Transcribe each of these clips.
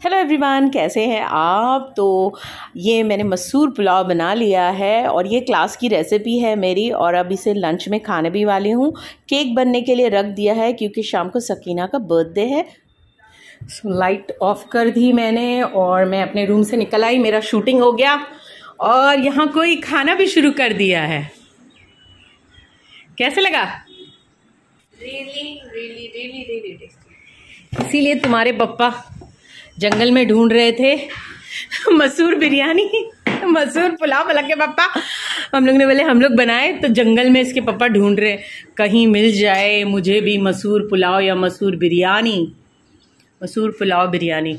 Hello everyone, कैसे हैं आप। तो ये मैंने मसूर पुलाव बना लिया है और ये क्लास की रेसिपी है मेरी, और अब इसे लंच में खाने भी वाली हूँ। केक बनने के लिए रख दिया है क्योंकि शाम को सकीना का बर्थडे है। लाइट ऑफ कर दी मैंने और मैं अपने रूम से निकल आई। मेरा शूटिंग हो गया और यहाँ कोई खाना भी शुरू कर दिया है। कैसे लगा? Really tasty. इसीलिए तुम्हारे पापा जंगल में ढूंढ रहे थे मसूर बिरयानी, मसूर पुलाव। बोला के पापा, हम लोग ने बोले हम लोग बनाए, तो जंगल में इसके पापा ढूंढ रहे कहीं मिल जाए मुझे भी मसूर पुलाव या मसूर बिरयानी। मसूर पुलाव बिरयानी।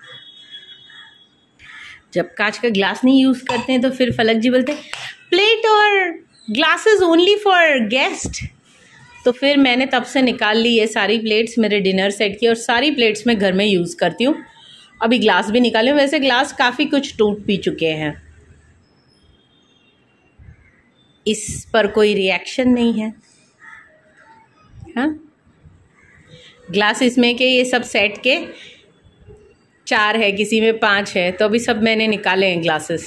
जब कांच का ग्लास नहीं यूज करते हैं तो फिर फलक जी बोलते प्लेट और ग्लासेस ओनली फॉर गेस्ट। तो फिर मैंने तब से निकाल ली ये सारी प्लेट्स मेरे डिनर सेट की, और सारी प्लेट्स मैं घर में यूज़ करती हूँ। अभी ग्लास भी निकाले। वैसे ग्लास काफ़ी कुछ टूट भी चुके हैं। इस पर कोई रिएक्शन नहीं है। हाँ, ग्लास इसमें के ये सब सेट के 4 है, किसी में 5 है, तो अभी सब मैंने निकाले हैं ग्लासेस।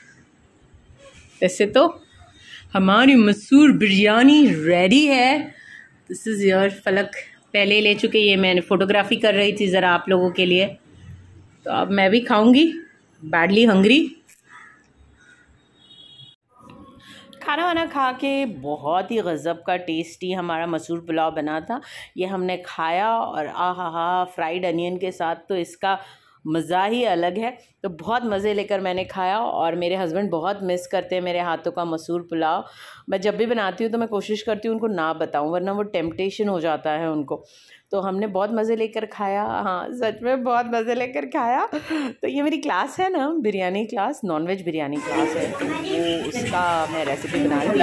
वैसे तो हमारी मसूर बिरयानी रेडी है। दिस इज़ योर फलक पहले ले चुके। ये मैंने फ़ोटोग्राफी कर रही थी ज़रा आप लोगों के लिए, तो अब मैं भी खाऊंगी। Badly hungry. खाना वाना खा के बहुत ही गज़ब का टेस्टी हमारा मसूर पुलाव बना था। ये हमने खाया और आहा, फ्राइड अनियन के साथ तो इसका मज़ा ही अलग है। तो बहुत मज़े लेकर मैंने खाया, और मेरे हस्बैंड बहुत मिस करते हैं मेरे हाथों का मसूर पुलाव। मैं जब भी बनाती हूँ तो मैं कोशिश करती हूँ उनको ना बताऊँ, वरना वो टेम्पटेशन हो जाता है उनको। तो हमने बहुत मज़े लेकर खाया। हाँ, सच में बहुत मज़े लेकर खाया। तो ये मेरी क्लास है ना, biryani class, non veg biryani class है, तो वो उसका मैं रेसिपी बना रही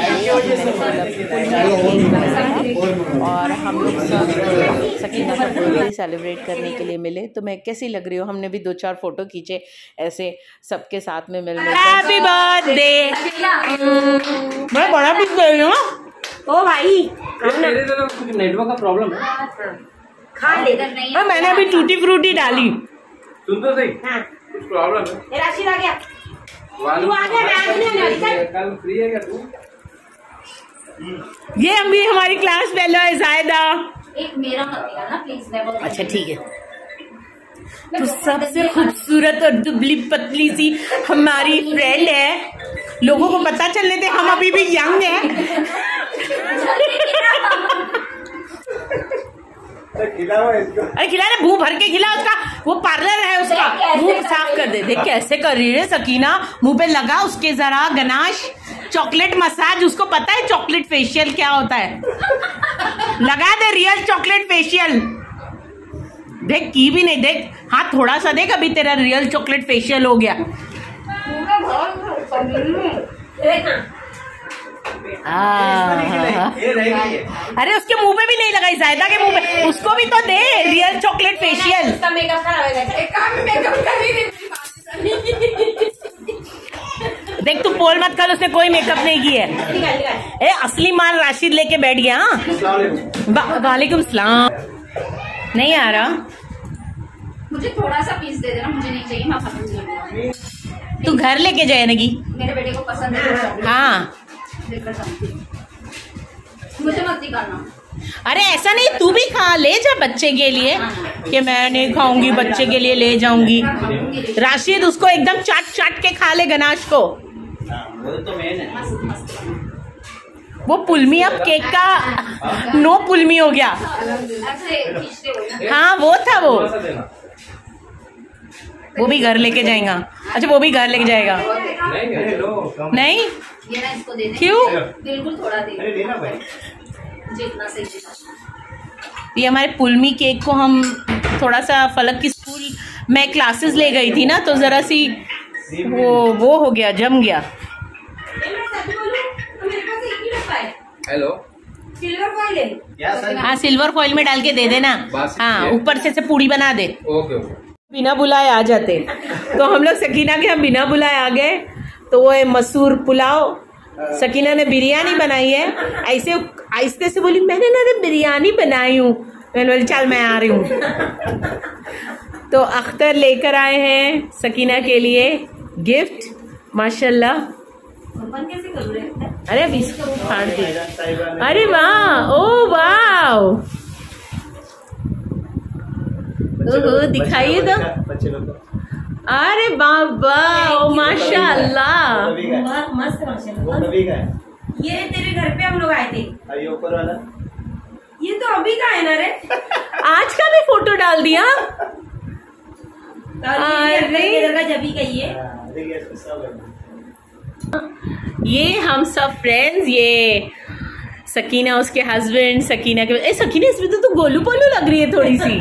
हूँ। और हम लोग सब सकीना का बर्थडे सेलिब्रेट करने के लिए मिले। तो मैं कैसी लग रही हूँ? हमने भी 2-4 फ़ोटो खींचे ऐसे सबके साथ में मिल मिलकर। Happy birthday. मैं बड़ा पीस गई हूँ। ओ भाई, नेटवर्क का प्रॉब्लम है। खा लेकर नहीं है। मैंने अभी टूटी फ्रूटी डाली। सुन तो सही। हाँ, कुछ प्रॉब्लम है। ये राशि आ गया। तू आ गया, मैं कल फ्री है क्या तू? ये अभी हमारी क्लास फेलो है जायदा। एक मेरा मत दिया ना प्लीज। मैं अच्छा ठीक है। तो सबसे खूबसूरत और दुबली पतली सी हमारी फ्रेंड है। लोगों को पता चलने दे हम अभी भी यंग हैं। अरे खिला रहे, मुंह भर के खिला। उसका वो पार्लर है, उसका मुंह साफ कर दे। देख कैसे कर रही है सकीना। मुंह पे लगा उसके जरा गनाश, चॉकलेट मसाज। उसको पता है चॉकलेट फेशियल क्या होता है। लगा दे रियल चॉकलेट फेशियल। देख की भी नहीं, देख हाँ थोड़ा सा देख, अभी तेरा रियल चॉकलेट फेशियल हो गया। अरे उसके मुंह पे भी नहीं लगाई, जायदा के मुंह पे। उसको भी तो दे रियल चॉकलेट फेशियल। देख तू पोल मत कर, उसने कोई मेकअप नहीं की है। ए असली माल राशिद लेके बैठ गया। वालेकुम सलाम। नहीं आ रहा। मुझे थोड़ा सा पीस दे देना, मुझे नहीं चाहिए। मैं खत्म। तू घर लेके जाएगी। मेरे बेटे को पसंद है। हाँ, मुझे मत निकालना। अरे ऐसा नहीं, तू भी खा ले जा बच्चे के लिए। कि मैं नहीं खाऊंगी, बच्चे के लिए ले जाऊंगी। राशिद उसको एकदम चाट के खा ले गनाश को। तो मेन है। वो पुलमी अब केक का नो पुलमी हो गया। हाँ वो था वो भी घर लेके जाएगा। अच्छा वो भी घर लेके जाएगा। नहीं ये ना इसको दे दे। क्यों? बिल्कुल थोड़ा दे। जितना सही। ये हमारे पुलमी केक को हम थोड़ा सा फलक की स्कूल में क्लासेस ले गई थी ना, तो जरा सी वो हो गया, जम गया। हेलो, सिल्वर फॉइल है। हाँ सिल्वर फॉइल में डाल के दे देना। हाँ ऊपर से पूड़ी बना दे। Okay okay. बिना बुलाए आ जाते। तो हम लोग सकीना के हम बिना बुलाए आ गए। तो वो है मसूर पुलाव। सकीना ने बिरयानी बनाई है। ऐसे आहिस्ते से बोली मैंने ना बिरयानी बनाई हूँ। मैंने बोली चल मैं आ रही हूँ। तो अख्तर लेकर आए हैं सकीना के लिए गिफ्ट, माशाल्लाह। अरे अभी इसको फाड़ दे। अरे वाह, ओ वाह, दिखाइए तो। अरे बाबा, ओ माशाल्लाह, मस्त माशाल्लाह। ये तेरे घर पे हम लोग आए थे। ऊपर वाला ये तो अभी का है ना रे। आज का भी फोटो डाल दिया। अरे जबी का ये हम सब फ्रेंड्स, ये सकीना उसके हस्बैंड, सकीना के सकीना इसमें तो गोलू पोलू लग रही है थोड़ी सी।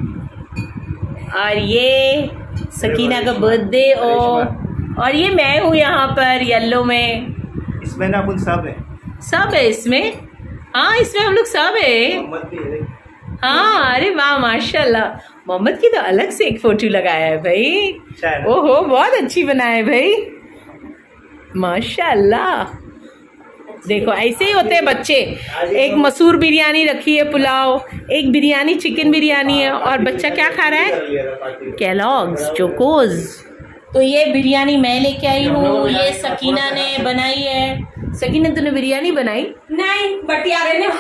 और ये सकीना का बर्थडे, और ये मैं हूँ यहाँ पर येलो में। इसमें ना अपन सब है इसमें। हाँ, इसमें हम लोग सब है। हाँ, अरे वाह माशाल्लाह, मोहम्मद की तो अलग से एक फोटो लगाया है भाई। ओहो, बहुत अच्छी बनाया है भाई, माशाल्लाह। देखो ऐसे ही होते हैं बच्चे। एक मसूर बिरयानी रखी है, पुलाव, एक बिरयानी चिकन बिरयानी है, और बच्चा क्या खा रहा है? Kellogg's Chocos. तो ये बिरयानी मैं लेके आई हूँ, ये सकीना ने बनाई है। सकीना तूने बिरयानी बनाई? नहीं, बटियारे ने।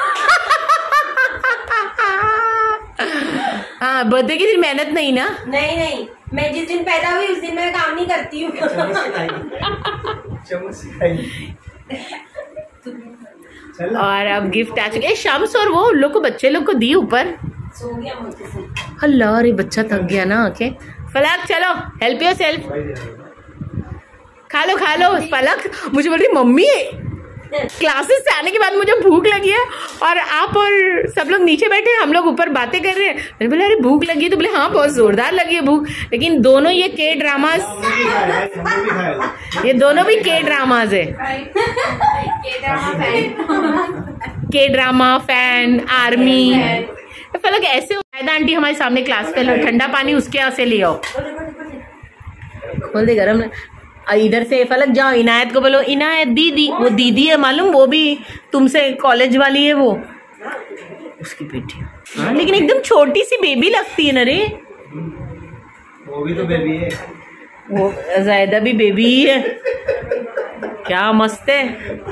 हाँ, बर्थडे की दिन मेहनत नहीं ना? नहीं, मैं जिस दिन पैदा हुई उस दिन मैं काम नहीं करती हूँ। और अब गिफ्ट आ चुके। शम्स और वो लोग को, बच्चे लोग को दी ऊपर। सो गया मुझे से। अल्लाह, अरे बच्चा थक गया ना। ओके फलक, चलो हेल्प योर सेल्फ, खा लो। फलक मुझे बोल रही मम्मी क्लासेस से आने के बाद मुझे भूख लगी है, और आप और सब लोग नीचे बैठे हैं, हम लोग ऊपर बातें कर रहे हैं। मैंने बोला अरे भूख लगी, तो बोले हाँ बहुत जोरदार लगी है भूख। लेकिन दोनों ये के ड्रामाज, ये दोनों भी के ड्रामाज है। के ड्रामा फैन, आर्मी। फलक ऐसे आंटी हमारे सामने क्लास पे, ठंडा पानी उसके यहाँ से ले आओ। बोल दे गरम। इधर से फलक जाओ, इनायत को बोलो, इनायत दीदी, वो दीदी है मालूम, वो भी तुमसे कॉलेज वाली है वो, उसकी बेटी। हाँ, लेकिन एकदम छोटी सी बेबी लगती है ना रे। वो भी तो बेबी है, वो जायदा भी बेबी ही है। क्या मस्त है,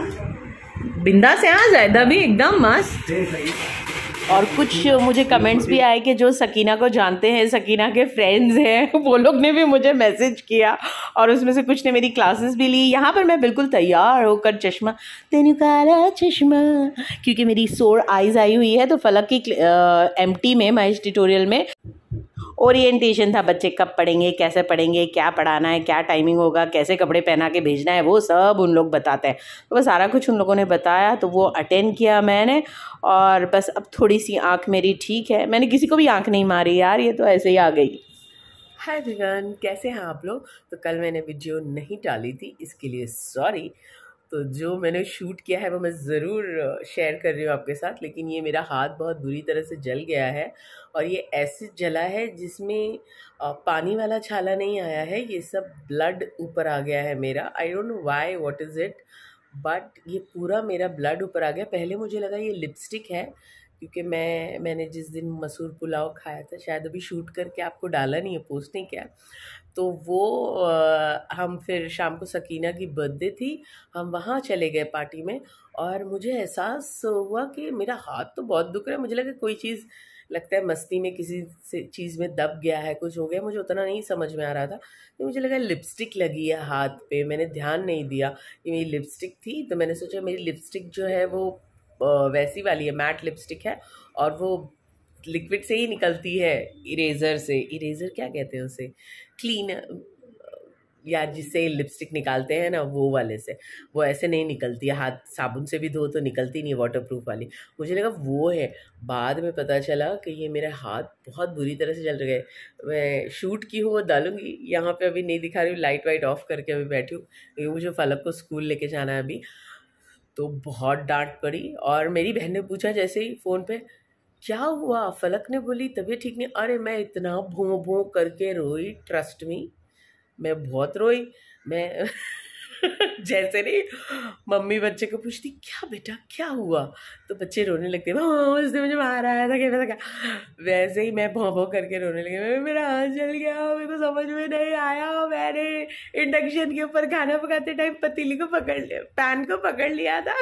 बिंदास है। हाँ, जायदा भी एकदम मस्त। और कुछ मुझे कमेंट्स भी आए कि जो सकीना को जानते हैं, सकीना के फ्रेंड्स हैं, वो लोग ने भी मुझे मैसेज किया, और उसमें से कुछ ने मेरी क्लासेस भी ली। यहाँ पर मैं बिल्कुल तैयार होकर, चश्मा तेनू काला चश्मा, क्योंकि मेरी सोर आइज़ आई हुई है। तो फलक की एमटी में, महेश ट्यूटोरियल में ओरिएंटेशन था, बच्चे कब पढ़ेंगे, कैसे पढ़ेंगे, क्या पढ़ाना है, क्या टाइमिंग होगा, कैसे कपड़े पहना के भेजना है, वो सब उन लोग बताते हैं। तो बस सारा कुछ उन लोगों ने बताया, तो वो अटेंड किया मैंने। और बस अब थोड़ी सी आँख मेरी ठीक है। मैंने किसी को भी आँख नहीं मारी यार, ये तो ऐसे ही आ गई। हाय एवरीवन, कैसे हैं आप लोग? तो कल मैंने वीडियो नहीं डाली थी, इसके लिए सॉरी। तो जो मैंने शूट किया है वो मैं ज़रूर शेयर कर रही हूँ आपके साथ। लेकिन ये मेरा हाथ बहुत बुरी तरह से जल गया है, और ये ऐसे जला है जिसमें पानी वाला छाला नहीं आया है, ये सब ब्लड ऊपर आ गया है मेरा। I don't know why, what is it, but ये पूरा मेरा ब्लड ऊपर आ गया। पहले मुझे लगा ये लिपस्टिक है, क्योंकि मैंने जिस दिन मसूर पुलाव खाया था, शायद अभी शूट करके आपको डाला नहीं है, पोस्ट नहीं किया, तो वो हम फिर शाम को सकीना की बर्थडे थी, हम वहाँ चले गए पार्टी में, और मुझे एहसास हुआ कि मेरा हाथ तो बहुत दुख रहा है। मुझे लगा कोई चीज़, लगता है मस्ती में किसी से चीज़ में दब गया है, कुछ हो गया, मुझे उतना नहीं समझ में आ रहा था। तो मुझे लगा लिपस्टिक लगी है हाथ पे, मैंने ध्यान नहीं दिया कि मेरी लिपस्टिक थी। तो मैंने सोचा मेरी लिपस्टिक जो है वो वैसी वाली है, मैट लिपस्टिक है, और वो लिक्विड से ही निकलती है, इरेज़र से। इरेज़र क्या कहते हैं उसे, क्लीन, या जिससे लिपस्टिक निकालते हैं ना, वो वाले से। वो ऐसे नहीं निकलती है, हाथ साबुन से भी धो तो निकलती नहीं, वाटरप्रूफ वाली। मुझे लगा वो है, बाद में पता चला कि ये मेरे हाथ बहुत बुरी तरह से जल गए। मैं शूट की हूँ वो डालूंगी, यहाँ पे अभी नहीं दिखा रही हूँ, लाइट वाइट ऑफ करके अभी बैठी हूँ, क्योंकि मुझे फलक को स्कूल लेके जाना है अभी। तो बहुत डांट पड़ी, और मेरी बहन ने पूछा जैसे ही फ़ोन पे, क्या हुआ? फलक ने बोली तबीयत ठीक नहीं। अरे मैं इतना भों भों करके रोई, ट्रस्ट मी, मैं बहुत रोई। मैं जैसे नहीं मम्मी बच्चे को पूछती क्या बेटा क्या हुआ, तो बच्चे रोने लगते हैं उसने मुझे मारा है था क्या, वैसे ही मैं भौं भौं करके रोने लगी, मेरा हाथ जल गया, मेरे को समझ में नहीं आया, मैंने इंडक्शन के ऊपर खाना पकाते टाइम पतीली को पकड़ लिया, पैन को पकड़ लिया था।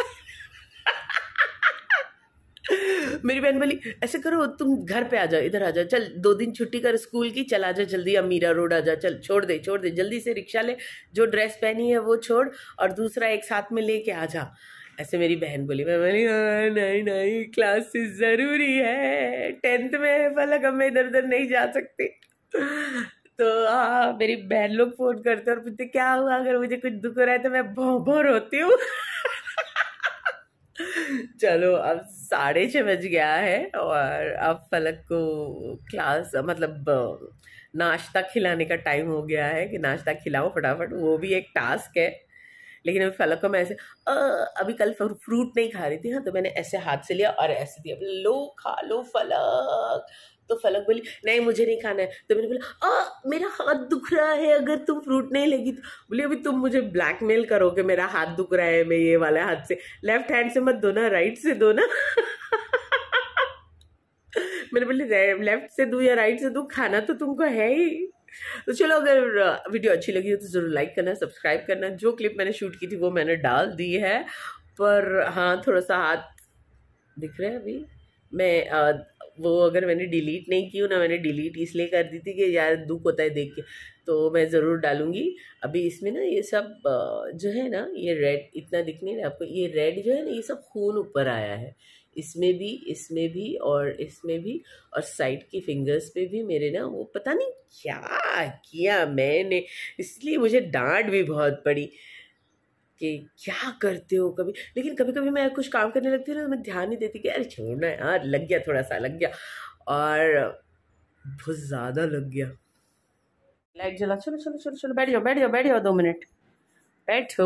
मेरी बहन बोली ऐसे करो तुम घर पे आ जाओ, इधर आ जाओ, चल 2 दिन छुट्टी कर स्कूल की, चल आ जा जल्दी, अब मीरा रोड आ जा, चल छोड़ दे जल्दी से रिक्शा ले, जो ड्रेस पहनी है वो छोड़ और दूसरा एक साथ में लेके आ जा। ऐसे मेरी बहन बोली, मैं बोली नहीं क्लासेस ज़रूरी है, 10th में है फलक, अब मैं इधर उधर नहीं जा सकती। तो हाँ मेरी बहन लोग फ़ोन करते और पूछते क्या हुआ, अगर मुझे कुछ दुख हो रहा है तो मैं भौं रोती हूँ। चलो अब 6:30 बज गया है और अब फलक को क्लास मतलब नाश्ता खिलाने का टाइम हो गया है कि नाश्ता खिलाओ फटाफट, वो भी एक टास्क है। लेकिन अभी फलक को मैं ऐसे अभी कल फ्रूट नहीं खा रही थी, हाँ तो मैंने ऐसे हाथ से लिया और ऐसे दिया, लो खा लो फलक। तो फलक बोली नहीं मुझे नहीं खाना है, तो मैंने बोला मेरा हाथ दुख रहा है अगर तुम फ्रूट नहीं लेगी तो। बोली अभी तुम मुझे ब्लैकमेल करोगे, मेरा हाथ दुख रहा है, मैं ये वाला हाथ से, लेफ्ट हैंड से मत दो ना, राइट से दो ना। मैंने बोली लेफ्ट से दूं या राइट से दूं, खाना तो तुमको है ही। तो चलो अगर वीडियो अच्छी लगी हो तो ज़रूर लाइक करना, सब्सक्राइब करना। जो क्लिप मैंने शूट की थी वो मैंने डाल दी है, पर हाँ थोड़ा सा हाथ दिख रहा है अभी। मैं वो अगर मैंने डिलीट नहीं की ना, मैंने डिलीट इसलिए कर दी थी कि यार दुख होता है देख के, तो मैं ज़रूर डालूंगी। अभी इसमें ना ये सब जो है ना, ये रेड इतना दिख नहीं रहा आपको, ये रेड जो है ना ये सब खून ऊपर आया है, इसमें भी और इसमें भी, और साइड की फिंगर्स पे भी मेरे ना वो पता नहीं क्या किया मैंने, इसलिए मुझे डांट भी बहुत पड़ी कि क्या करते हो कभी। लेकिन कभी कभी मैं कुछ काम करने लगती हूँ ना तो मैं ध्यान नहीं देती कि अरे छोड़ना यार, लग गया थोड़ा सा लग गया, और बहुत ज़्यादा लग गया। लाइट जला, चलो चलो चलो चलो बैठ जाओ 2 मिनट बैठो।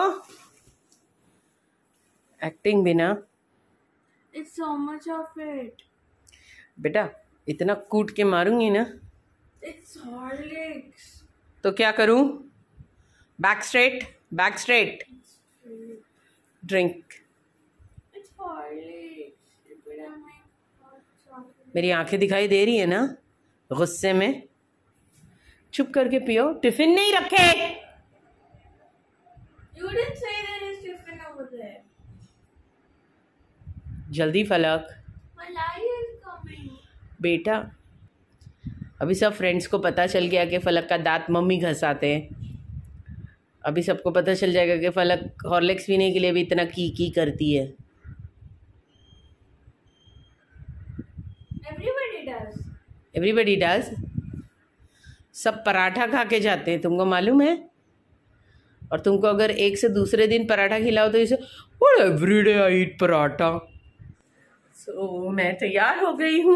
एक्टिंग भी ना, It's so much of it. बेटा इतना कूट के मारूंगी ना, It's Horlicks. तो क्या करूं, back straight drink. It's Horlicks. Stupid, I'm like, hot chocolate. मेरी आंखें दिखाई दे रही है ना गुस्से में, चुप करके पियो, टिफिन नहीं रखे। You didn't say there is tiffin over there. जल्दी फलक Malai is coming. बेटा, अभी सब फ्रेंड्स को पता चल गया कि फलक का दांत मम्मी घसाते हैं, अभी सबको पता चल जाएगा कि फलक हॉर्लिक्स पीने के लिए भी इतना की करती है। Everybody does. सब पराठा खा के जाते हैं, तुमको मालूम है, और तुमको अगर एक से दूसरे दिन पराठा खिलाओ तो इसे एवरीडे आई ईट पराठा। सो मैं तैयार हो गई हूँ,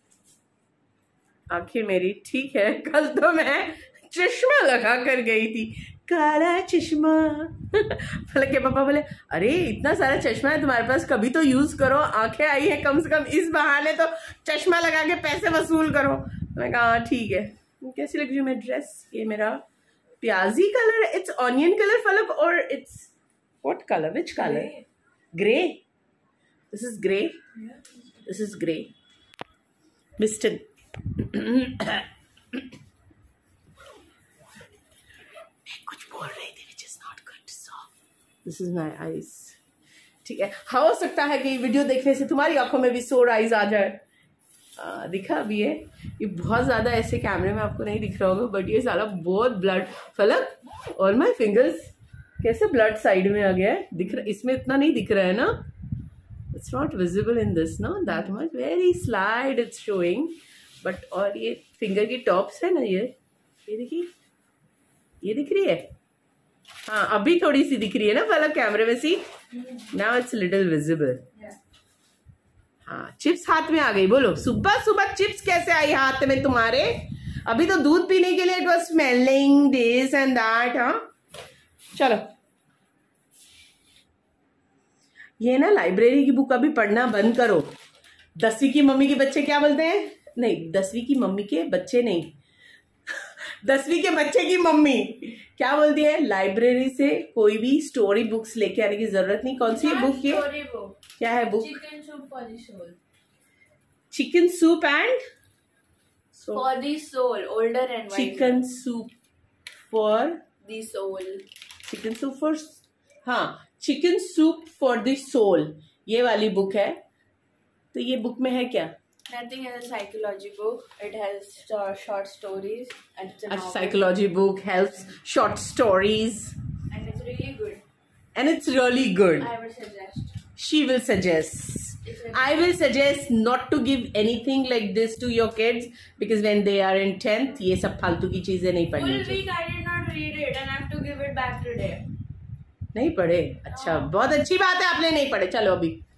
आखिर मेरी ठीक है। कल तो मैं चश्मा लगा कर गई थी, काला चश्मा। फलक के पापा बोले अरे इतना सारा चश्मा है तुम्हारे पास, कभी तो यूज करो, आंखें आई हैं कम से कम, इस बहाने तो चश्मा लगा के पैसे वसूल करो। मैं कहा ठीक है। कैसी लग रही हूँ मैं ड्रेस, ये मेरा प्याजी कलर है, इट्स ऑनियन कलर फलक, और it's what colour, which colour, grey, this is grey, this is grey mister. कुछ बोल रही थी which is not good, so this is my eyes। ठीक है, हो सकता है कि वीडियो देखने से तुम्हारी आंखों में भी सोर आइज आ जाए। दिखा भी है, ये बहुत ज़्यादा ऐसे कैमरे में आपको नहीं दिख रहा होगा, बट ये साला बहुत blood, Falak all my fingers कैसे ब्लड साइड में आ गया है, दिख रहा, इसमें इतना नहीं दिख रहा है ना, it's not visible in this ना that much, very slide it's showing, but और ये फिंगर की टॉप्स है ना, ये देखिए, ये दिख रही है, हाँ अभी थोड़ी सी दिख रही है ना फलक कैमरे में, see now it's little visible. हाँ चिप्स हाथ में आ गई, बोलो सुबह सुबह चिप्स कैसे आई हाथ में तुम्हारे, अभी तो दूध पीने के लिए it was smelling this and that. हाँ चलो, ये ना लाइब्रेरी की बुक अभी पढ़ना बंद करो। 10वीं की मम्मी के बच्चे क्या बोलते हैं, नहीं 10वीं की मम्मी के बच्चे नहीं, 10वीं के बच्चे की मम्मी क्या बोलती है, लाइब्रेरी से कोई भी स्टोरी बुक्स लेके आने की जरूरत नहीं। कौन सी है बुक ये? Story book. क्या है book? Chicken soup for the soul. Chicken soup and for the soul, older and wiser. Chicken soup for the soul. Chicken soup for, हाँ, chicken soup for the soul, ये वाली book है। तो ये book में है क्या? Nothing is a psychology book. It has short stories and it's a A novel. psychology book helps short stories And it's really good. and it's really good. I would suggest. She will suggest. It's a- I will suggest not to give anything like this to your kids because when they are in 10th, ये सब फालतू की चीजें नहीं पढ़नी Full चाहिए। week I did not read it and I have to give it back today. नहीं पढ़े? अच्छा, बहुत अच्छी बात है, आपने नहीं पढ़े। चलो अभी